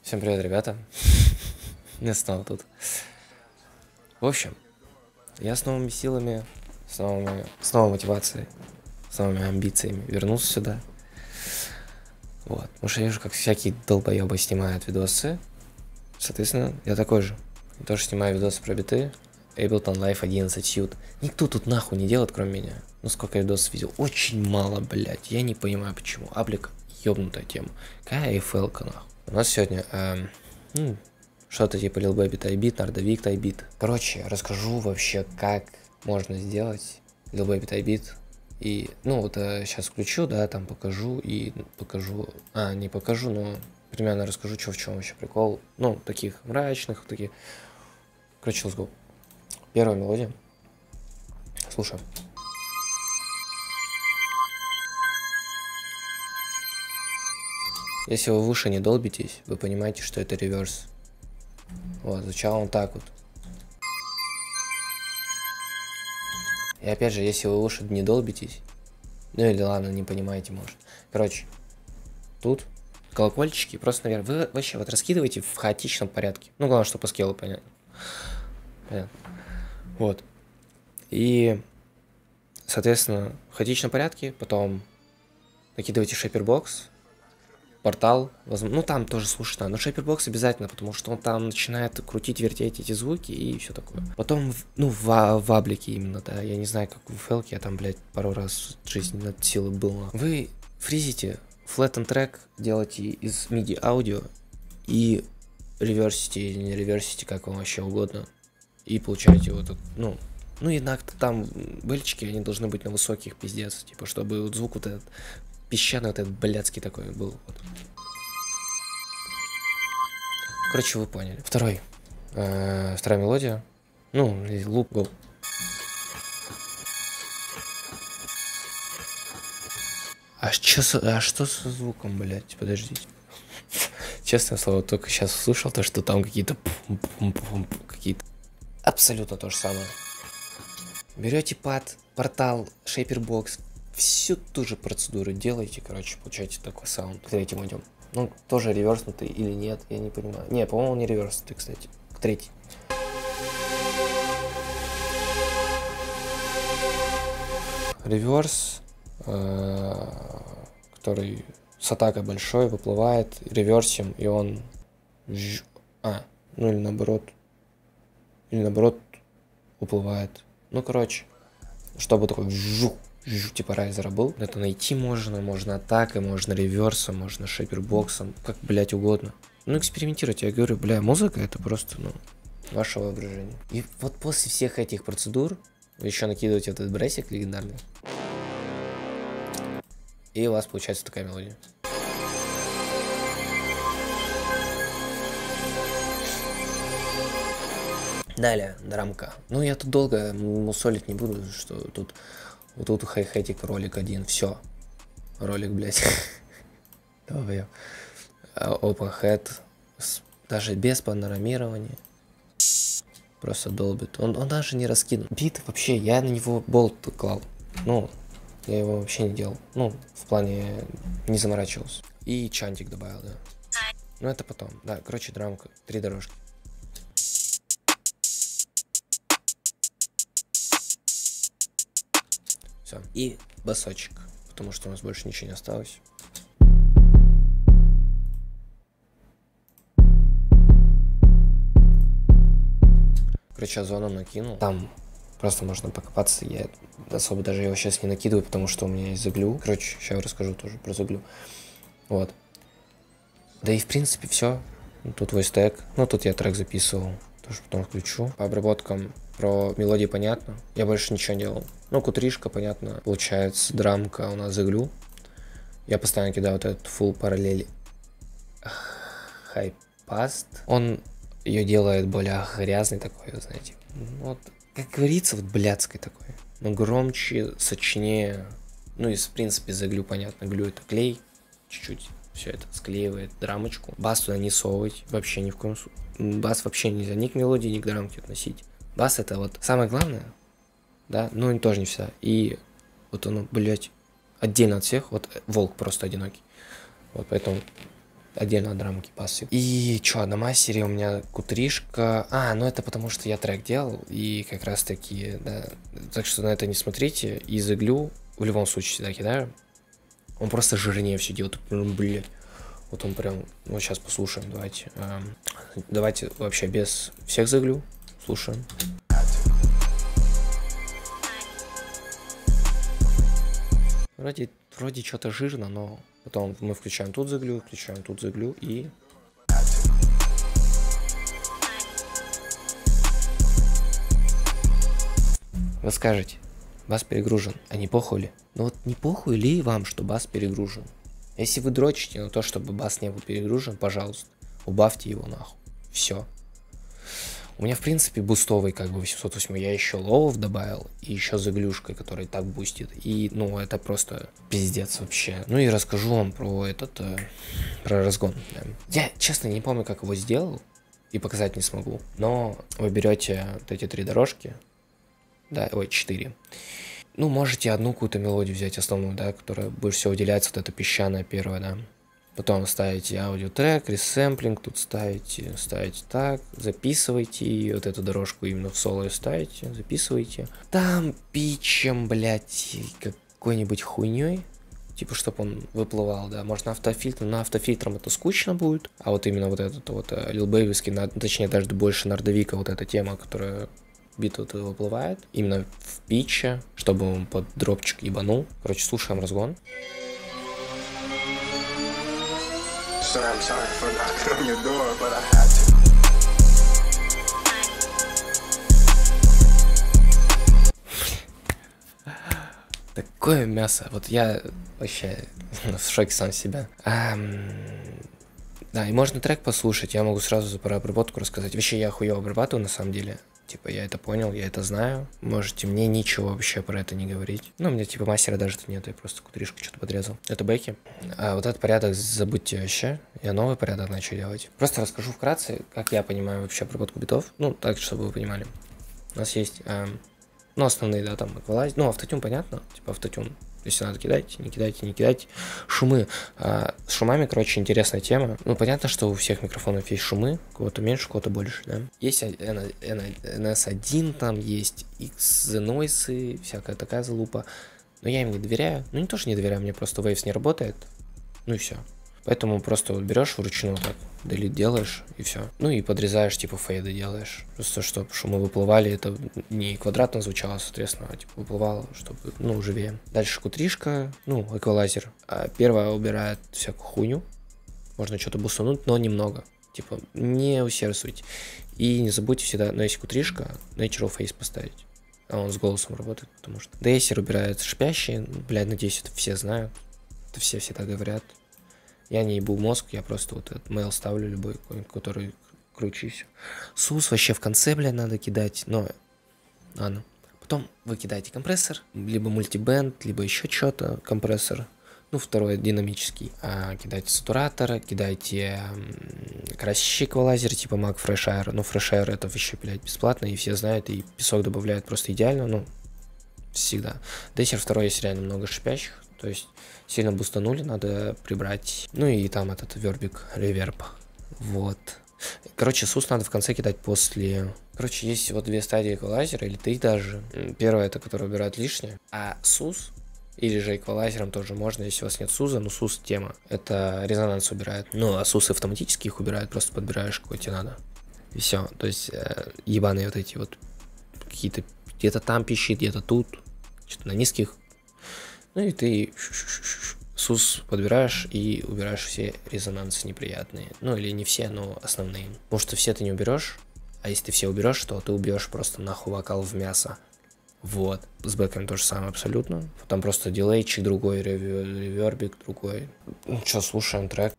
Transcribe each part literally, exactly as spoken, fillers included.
Всем привет, ребята. Я снова тут. В общем, я с новыми силами, с, новыми, с новой мотивацией, с новыми амбициями вернулся сюда. Вот. Потому что я вижу, как всякие долбоебы снимают видосы. Соответственно, я такой же. Я тоже снимаю видосы про биты. Ableton Live одиннадцать Suite. Никто тут нахуй не делает, кроме меня. Ну сколько я видосов видел? Очень мало, блять. Я не понимаю почему. Аблик ёбнутая тема. Какая эф эл-ка нахуй? У нас сегодня эм, ну, что-то типа Lil Baby Typebeat, Nardovik Typebeat. Короче, расскажу вообще, как можно сделать Lil Baby Typebeat. И, ну, вот э, сейчас включу, да, там покажу и покажу. А, не покажу, но примерно расскажу, что в чем вообще прикол. Ну, таких мрачных, таких. Короче, let's go. Первая мелодия. Слушаем. Если вы выше не долбитесь, вы понимаете, что это реверс. Вот, звучал он так вот. И опять же, если вы выше не долбитесь, ну или ладно, не понимаете, может. Короче, тут колокольчики просто наверх. Вы вообще вот раскидываете в хаотичном порядке. Ну, главное, что по скелу понятно. Понятно. Вот. И, соответственно, в хаотичном порядке, потом накидываете шейпербокс, портал, возможно, ну там тоже слушать надо, но шейпербокс обязательно, потому что он там начинает крутить, вертеть эти звуки и все такое. Потом, ну, в, в аблике именно, да, я не знаю, как в фэлке, я там, блядь, пару раз в жизни над силой был. Вы фризите, flatten трек делаете из миди аудио и реверсите или не реверсите, как вам вообще угодно, и получаете вот этот, ну, ну, иногда там бельчики, они должны быть на высоких, пиздец, типа, чтобы вот звук вот этот песчаный, вот этот блядский такой был. Вот. Короче, вы поняли. Второй. Э-э, вторая мелодия. Ну, луп, го. А, чё со, а что со звуком, блядь? Подождите. Честное слово, только сейчас услышал то, что там какие-то какие-то абсолютно то же самое. Берете пад, портал, шейпербокс, всю ту же процедуру делаете, короче, получаете такой саунд. К третьему идем. Ну, тоже реверснутый или нет, я не понимаю. Не, по-моему, не реверснутый, кстати. К третьей. Реверс, который с атакой большой, выплывает, реверсим, и он... А, ну или наоборот. Или наоборот уплывает. Ну, короче, чтобы такой жух. Типа райзера был. Это найти можно, можно атакой, можно реверсом, можно шейпербоксом, как, блять, угодно. Ну, экспериментировать, я говорю, бля, музыка это просто, ну, ваше воображение. И вот после всех этих процедур вы еще накидываете вот этот брейсик легендарный. И у вас получается такая мелодия. Далее, драмка. Ну, я тут долго мусолить не буду, что тут... Вот тут хай-хетик, ролик один, все. Ролик, блять. Давай. Open head. Даже без панорамирования. Просто долбит. Он, он даже не раскинул. Бит вообще, я на него болт клал. Ну, я его вообще не делал. Ну, в плане не заморачивался. И чантик добавил, да. Ну, это потом. Да, короче, драмка. Три дорожки. Все. И басочек, потому что у нас больше ничего не осталось. Короче, озоном накинул. Там просто можно покопаться. Я особо даже его сейчас не накидываю, потому что у меня есть заглю. Короче, сейчас расскажу тоже про заглю. Вот. Да и в принципе все. Тут voice tag. Ну, тут я трек записывал. Тоже потом включу. По обработкам про мелодии понятно. Я больше ничего не делал. Ну, кутришка, понятно. Получается, драмка у нас заглю. Я постоянно кидаю вот этот full параллель хайпаст. Он ее делает более грязный такой, знаете. Вот, как говорится, вот блядской такой. Но громче, сочнее. Ну и, в принципе, заглю, понятно. Глю это клей. Чуть-чуть все это склеивает драмочку. Бас туда не совывать. Вообще ни в коем случае. Бас вообще нельзя ни к мелодии, ни к драмке относить. Бас это вот самое главное. Да, ну и тоже не всегда. И вот оно, блять, отдельно от всех. Вот волк просто одинокий. Вот поэтому отдельно от драмки пасы. И что, на мастере у меня кутришка. А, ну это потому что я трек делал, и как раз таки, да. Так что на это не смотрите. И заглю в любом случае всегда кидаю. Он просто жирнее все делает. Блять. Вот он прям. Ну, сейчас послушаем. Давайте. Эм, давайте вообще без всех заглю. Слушаем. Вроде, вроде что-то жирно, но потом мы включаем тут заглю, включаем тут заглю и... Вы скажете, бас перегружен, а не похуй ли? Ну вот не похуй ли вам, что бас перегружен? Если вы дрочите на то, чтобы бас не был перегружен, пожалуйста, убавьте его нахуй. Все. У меня, в принципе, бустовый, как бы, восемьсот восемь. Я еще ловов добавил, и еще заглюшкой, который так бустит. И, ну, это просто пиздец вообще. Ну, и расскажу вам про этот, э, про разгон. Да. Я, честно, не помню, как его сделал, и показать не смогу. Но вы берете вот эти три дорожки, да, ой, четыре. Ну, можете одну какую-то мелодию взять, основную, да, которая больше всего выделяется, вот эта песчаная первая, да. Потом ставите аудиотрек, ресэмплинг, тут ставите, ставите так, записывайте, и вот эту дорожку именно в соло ставите, записывайте. Там питчем, блядь, какой-нибудь хуйней, типа, чтобы он выплывал, да, может на автофильтр, на автофильтром это скучно будет, а вот именно вот этот вот Lil Baby'ский, точнее даже больше Нардовика, вот эта тема, которая бит вот выплывает, именно в питче, чтобы он под дропчик ебанул. Короче, слушаем разгон. So I'm sorry for knocking on your door, but I had to. Такое мясо. Вот я вообще в шоке сам себя. А, да, и можно трек послушать. Я могу сразу про обработку рассказать. Вообще я хуёво обрабатываю на самом деле. Типа, я это понял, я это знаю. Можете мне ничего вообще про это не говорить. Ну, у меня, типа, мастера даже нет, я просто кудришку что-то подрезал. Это бэки. А вот этот порядок забудьте вообще. Я новый порядок начал делать. Просто расскажу вкратце, как я понимаю вообще обработку битов. Ну, так, чтобы вы понимали. У нас есть, э, ну, основные, да, там, эквалайз. Ну, автотюн, понятно. Типа, автотюн. Если надо, кидайте, не кидайте, не кидайте. Шумы. А, с шумами, короче, интересная тема. Ну, понятно, что у всех микрофонов есть шумы. У кого-то меньше, у кого-то больше, да. Есть эн эс один, там есть X Noise, всякая такая залупа. Но я им не доверяю. Ну, не то, что не доверяю, мне просто Waves не работает. Ну и все. Поэтому просто вот берешь вручную так, делит делаешь и все. Ну и подрезаешь, типа фейды делаешь. Просто чтобы шумы выплывали, это не квадратно звучало, соответственно, а типа выплывало, чтобы, ну, живее. Дальше кутришка, ну, эквалайзер. А первая убирает всякую хуйню. Можно что-то бусануть, но немного. Типа, не усердствуйте. И не забудьте всегда, но если кутришка, natural face поставить. А он с голосом работает, потому что... Дейсер убирает шипящие, блядь, надеюсь, это все знают. Это все всегда говорят. Я не ебу мозг, я просто вот этот мейл ставлю любой, который круче и все. Сус вообще в конце, блядь, надо кидать, но... Ладно. Потом вы кидаете компрессор, либо мультибенд, либо еще что-то, компрессор. Ну, второй динамический. А, кидайте сатуратор, кидайте красящий эквалайзер, типа Mac Fresh Air. Ну, Fresh Air это вообще, блядь, бесплатно, и все знают, и песок добавляют просто идеально, ну, всегда. Дейсер второй есть реально много шипящих. То есть сильно бустанули, надо прибрать. Ну и там этот вербик, реверб. Вот. Короче, сус надо в конце кидать после... Короче, есть вот две стадии эквалайзера, или три даже. Первая это, которая убирает лишнее. А сус, или же эквалайзером тоже можно, если у вас нет суза, ну сус тема. Это резонанс убирает. Ну, а сус автоматически их убирает, просто подбираешь, какой тебе надо. И все. То есть э, ебаные вот эти вот какие-то... Где-то там пищит, где-то тут. Что-то на низких. Ну и ты сус подбираешь и убираешь все резонансы неприятные. Ну или не все, но основные. Потому что все ты не уберешь, а если ты все уберешь, то ты убьешь просто нахуй вокал в мясо. Вот. С бэком то же самое абсолютно. Там просто дилейчик другой, ревербик другой. Ну что, слушаем трек.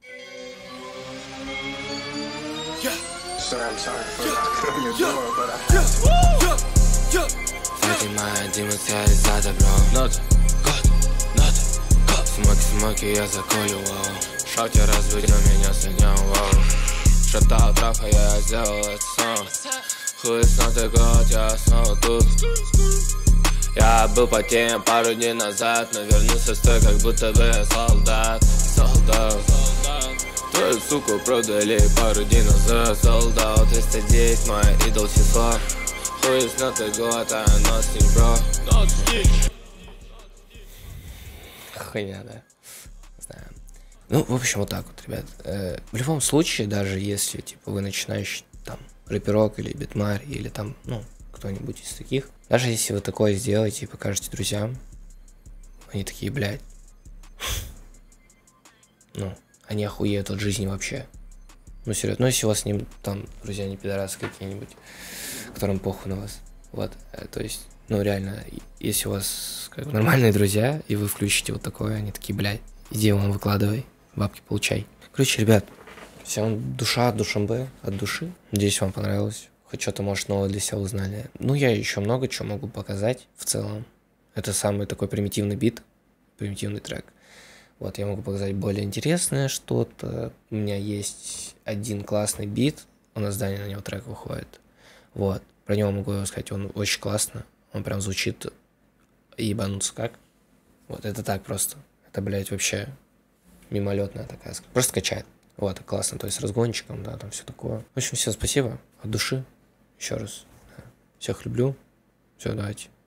Смоки, смоки, я заколю, вау. Шоте разбудил меня с днем, вау. Шептал трафа, я сделал это снова. Хуеснутый год, я снова тут. Я был по теме пару дней назад, но вернулся стой, как будто бы я солдат. Солдат. Твою суку продали пару дней назад. Солдат триста девять, мой идол числа. Хуй снятый год, а нас не бро. Хуйня, да. Знаю. Ну, в общем, вот так вот, ребят. Э, в любом случае, даже если, типа, вы начинающий, там, рэперок или битмарь, или там, ну, кто-нибудь из таких, даже если вы такое сделаете и покажете друзьям, они такие, блядь, ну, они охуеют от жизни вообще. Ну, серьезно. Ну, если у вас с ним, там, друзья не пидорасы какие-нибудь, которым похуй на вас. Вот, э, то есть, ну, реально, если у вас, как бы, нормальные друзья, и вы включите вот такое, они такие, блядь, иди вон, выкладывай, бабки получай. Короче, ребят, всем душа от Душанбе, от души. Надеюсь, вам понравилось. Хоть что-то, может, новое для себя узнали. Ну, я еще много чего могу показать в целом. Это самый такой примитивный бит, примитивный трек. Вот, я могу показать более интересное что-то. У меня есть один классный бит, у нас Даня на него трек выходит. Вот, про него могу сказать, он очень классно. Он прям звучит ебануться как. Вот, это так просто. Это, блядь, вообще мимолетная такая. Просто качает. Вот, классно, то есть с разгончиком, да, там все такое. В общем, все, спасибо от души. Еще раз. Всех люблю. Все, давайте.